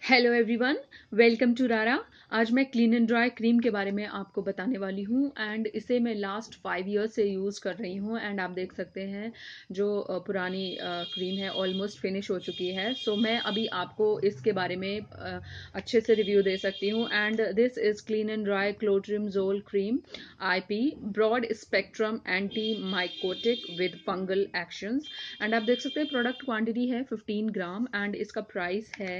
Hello everyone, welcome to रारा। आज मैं क्लीन एंड ड्राई क्रीम के बारे में आपको बताने वाली हूँ एंड इसे मैं लास्ट 5 ईयर से यूज़ कर रही हूँ। एंड आप देख सकते हैं जो पुरानी क्रीम है ऑलमोस्ट फिनिश हो चुकी है। सो मैं अभी आपको इसके बारे में अच्छे से रिव्यू दे सकती हूँ। And this is clean and dry clotrimazole cream IP broad spectrum antimycotic with fungal actions. And आप देख सकते हैं प्रोडक्ट क्वांटिटी है 15 ग्राम एंड इसका प्राइस है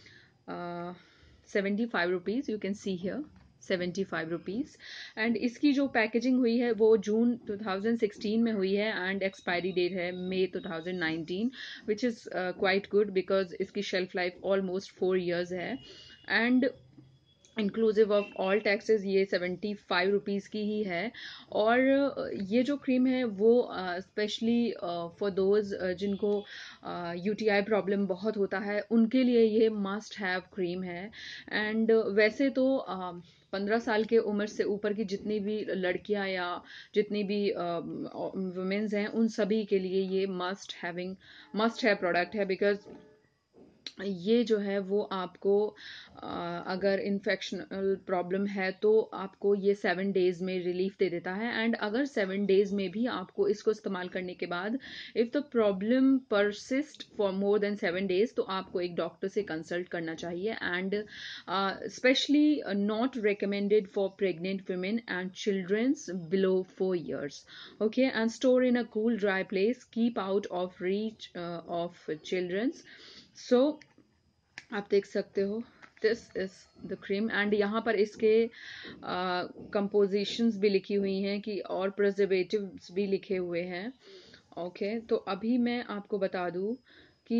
75 rupees. You can see here 75 rupees. And इसकी जो पैकेजिंग हुई है वो जून 2016 में हुई है एंड एक्सपायरी डेट है May 2019, which is quite good because इसकी शेल्फ लाइफ ऑलमोस्ट 4 years है। And inclusive of all taxes ये 75 रुपीज़ की ही है। और ये जो क्रीम है वो स्पेशली फॉर दोज जिनको UTI प्रॉब्लम बहुत होता है उनके लिए ये मस्ट हैव क्रीम है। एंड वैसे तो 15 साल के उम्र से ऊपर की जितनी भी लड़कियां या जितनी भी वुमेन्स हैं उन सभी के लिए ये मस्ट हैव प्रोडक्ट है। बिकॉज ये जो है वो आपको अगर इन्फेक्शनल प्रॉब्लम है तो आपको ये 7 days में रिलीफ दे देता है। एंड अगर 7 days में भी आपको इसको इस्तेमाल करने के बाद if the problem persist for more than 7 days तो आपको एक डॉक्टर से कंसल्ट करना चाहिए। And specially not recommended for pregnant women and childrens below 4 years। Okay, and store in a cool dry place, keep out of reach of childrens. So आप देख सकते हो this is the cream. And यहाँ पर इसके compositions भी लिखी हुई हैं कि और प्रिजर्वेटिव्स भी लिखे हुए हैं। ओके, तो अभी मैं आपको बता दूं कि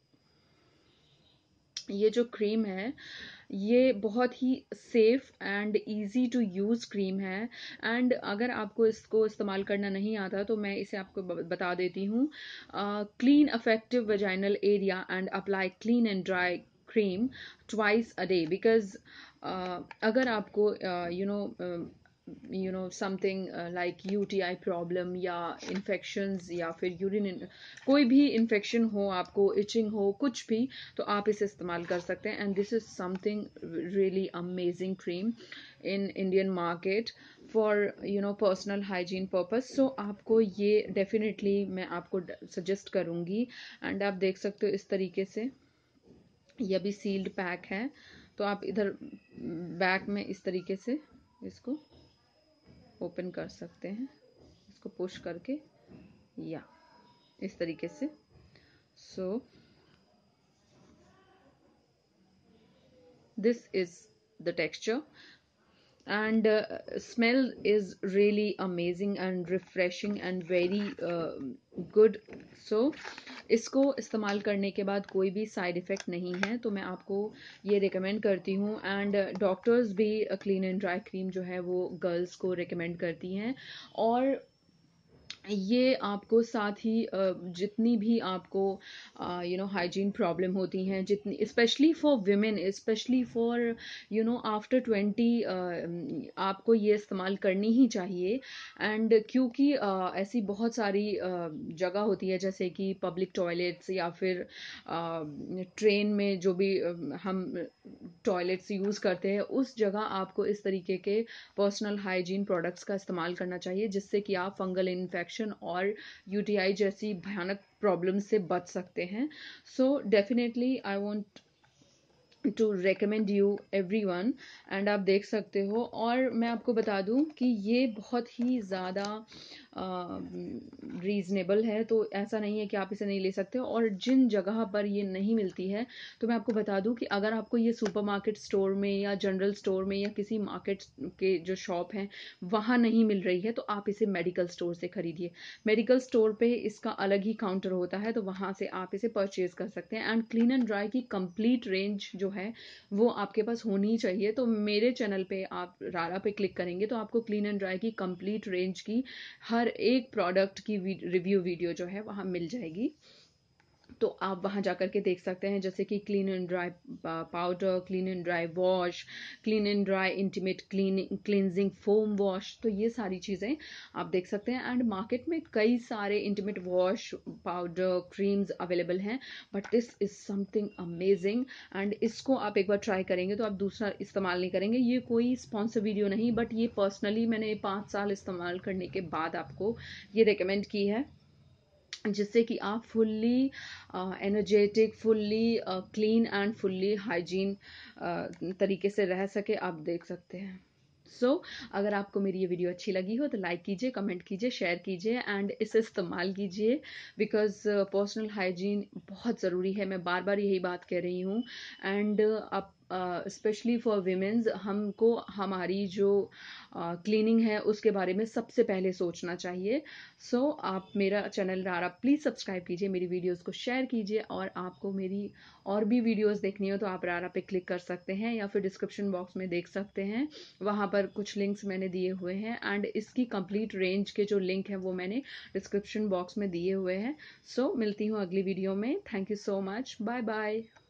ये जो क्रीम है ये बहुत ही safe and easy to use cream है। एंड अगर आपको इसको इस्तेमाल करना नहीं आता तो मैं इसे आपको बता देती हूँ। Clean affected vaginal area and apply clean and dry cream twice a day. Because अगर आपको समथिंग लाइक UTI प्रॉब्लम या इन्फेक्शंस या फिर यूरिन कोई भी इन्फेक्शन हो, आपको इचिंग हो, कुछ भी, तो आप इसे इस्तेमाल कर सकते हैं। And this is something really amazing cream in Indian market for personal hygiene purpose. So आपको ये डेफिनेटली मैं आपको सजेस्ट करूँगी। एंड आप देख सकते हो इस तरीके से ये भी सील्ड पैक है। तो आप इधर बैक में इस तरीके से इसको ओपन कर सकते हैं, इसको पुश करके या इस तरीके से। सो this is the texture and smell is really amazing and refreshing and very good। so इसको इस्तेमाल करने के बाद कोई भी साइड इफ़ेक्ट नहीं है तो मैं आपको ये रिकमेंड करती हूँ। एंड डॉक्टर्स भी क्लीन एंड ड्राई क्रीम जो है वो गर्ल्स को रिकमेंड करती हैं। और ये आपको साथ ही जितनी भी आपको हाइजीन प्रॉब्लम होती हैं, जितनी specially for women, specially for after 20 आपको ये इस्तेमाल करनी ही चाहिए। एंड क्योंकि ऐसी बहुत सारी जगह होती है जैसे कि पब्लिक टॉयलेट्स या फिर ट्रेन में जो भी हम टॉयलेट्स यूज़ करते हैं उस जगह आपको इस तरीके के पर्सनल हाइजीन प्रोडक्ट्स का इस्तेमाल करना चाहिए जिससे कि आप फंगल इन्फेक्शन और UTI जैसी भयानक प्रॉब्लम से बच सकते हैं। So definitely I want to recommend you everyone. And आप देख सकते हो। और मैं आपको बता दूं कि ये बहुत ही ज़्यादा रीज़नेबल है, तो ऐसा नहीं है कि आप इसे नहीं ले सकते। और जिन जगह पर ये नहीं मिलती है तो मैं आपको बता दूं कि अगर आपको ये सुपरमार्केट स्टोर में या जनरल स्टोर में या किसी मार्केट के जो शॉप हैं वहाँ नहीं मिल रही है तो आप इसे मेडिकल स्टोर से खरीदिए। मेडिकल स्टोर पे इसका अलग ही काउंटर होता है तो वहाँ से आप इसे परचेज कर सकते हैं। एंड क्लीन एंड ड्राई की कंप्लीट रेंज जो है वो आपके पास होनी चाहिए। तो मेरे चैनल पे आप रारा पे क्लिक करेंगे तो आपको क्लीन एंड ड्राई की कंप्लीट रेंज की हर एक प्रोडक्ट की रिव्यू वीडियो जो है वहाँ मिल जाएगी। तो आप वहाँ जाकर के देख सकते हैं, जैसे कि clean and dry powder, clean and dry wash, clean and dry intimate cleansing foam wash, तो ये सारी चीज़ें आप देख सकते हैं। एंड मार्केट में कई सारे intimate wash powder creams available हैं, but this is something amazing. And इसको आप एक बार ट्राई करेंगे तो आप दूसरा इस्तेमाल नहीं करेंगे। ये कोई स्पॉन्सर वीडियो नहीं, बट ये पर्सनली मैंने 5 साल इस्तेमाल करने के बाद आपको ये रिकमेंड की है, जिससे कि आप fully energetic, fully clean and fully hygiene तरीके से रह सके, आप देख सकते हैं। अगर आपको मेरी ये वीडियो अच्छी लगी हो तो लाइक कीजिए, कमेंट कीजिए, शेयर कीजिए एंड इसे इस्तेमाल कीजिए, बिकॉज पर्सनल हाइजीन बहुत ज़रूरी है। मैं बार बार यही बात कह रही हूँ। एंड आप स्पेशली फॉर वीमेंस, हमको हमारी जो क्लीनिंग है उसके बारे में सबसे पहले सोचना चाहिए। आप मेरा चैनल रारा प्लीज़ सब्सक्राइब कीजिए, मेरी वीडियोस को शेयर कीजिए, और आपको मेरी और भी वीडियोस देखनी हो तो आप रारा पे क्लिक कर सकते हैं या फिर डिस्क्रिप्शन बॉक्स में देख सकते हैं, वहाँ पर कुछ लिंक्स मैंने दिए हुए हैं। एंड इसकी कंप्लीट रेंज के जो लिंक है वो मैंने डिस्क्रिप्शन बॉक्स में दिए हुए हैं। मिलती हूँ अगली वीडियो में। Thank you so much, bye bye.